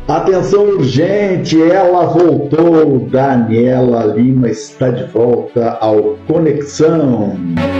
Atenção urgente, ela voltou. Daniela Lima está de volta ao Conexão.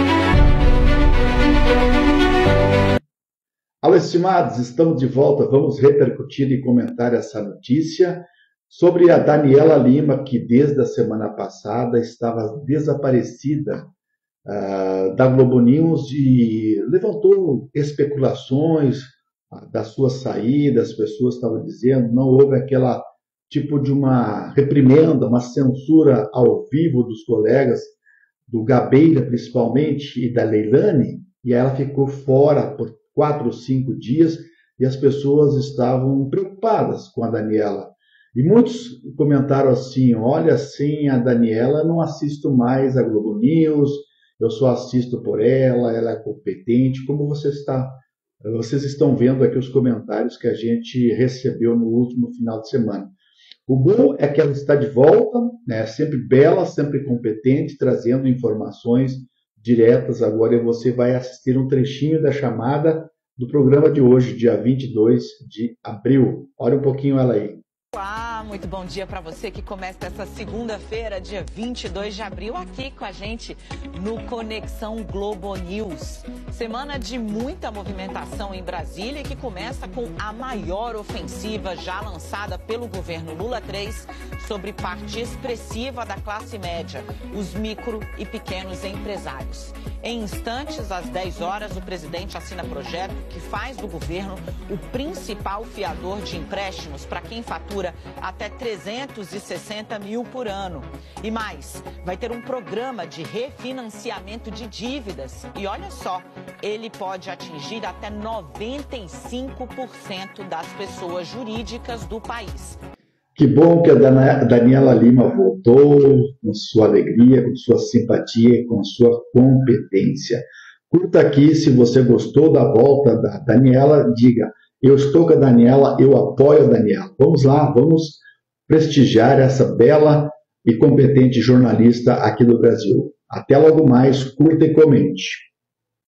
Alô, estimados, estamos de volta. Vamos repercutir e comentar essa notícia sobre a Daniela Lima, que desde a semana passada estava desaparecida da Globo News e levantou especulações da sua saída. As pessoas estavam dizendo, não houve aquela tipo de uma reprimenda, uma censura ao vivo dos colegas, do Gabeira principalmente e da Leilani, e ela ficou fora por 4 ou 5 dias e as pessoas estavam preocupadas com a Daniela. E muitos comentaram assim, olha, sem a Daniela não assisto mais a Globo News, eu só assisto por ela é competente. Como vocês estão vendo aqui os comentários que a gente recebeu no último final de semana. O bom é que ela está de volta, né, sempre bela, sempre competente, trazendo informações diretas. Agora você vai assistir um trechinho da chamada do programa de hoje, dia 22 de abril. Olha um pouquinho ela aí. Olá, muito bom dia para você que começa essa segunda-feira, dia 22 de abril, aqui com a gente no Conexão Globo News. Semana de muita movimentação em Brasília, que começa com a maior ofensiva já lançada pelo governo Lula 3 sobre parte expressiva da classe média, os micro e pequenos empresários. Em instantes, às 10 horas, o presidente assina projeto que faz do governo o principal fiador de empréstimos para quem fatura até 360 mil por ano. E mais, vai ter um programa de refinanciamento de dívidas. E olha só, ele pode atingir até 95% das pessoas jurídicas do país. Que bom que a Daniela Lima voltou com sua alegria, com sua simpatia, com sua competência. Curta aqui se você gostou da volta da Daniela, diga, eu estou com a Daniela, eu apoio a Daniela. Vamos lá, vamos prestigiar essa bela e competente jornalista aqui do Brasil. Até logo mais, curta e comente.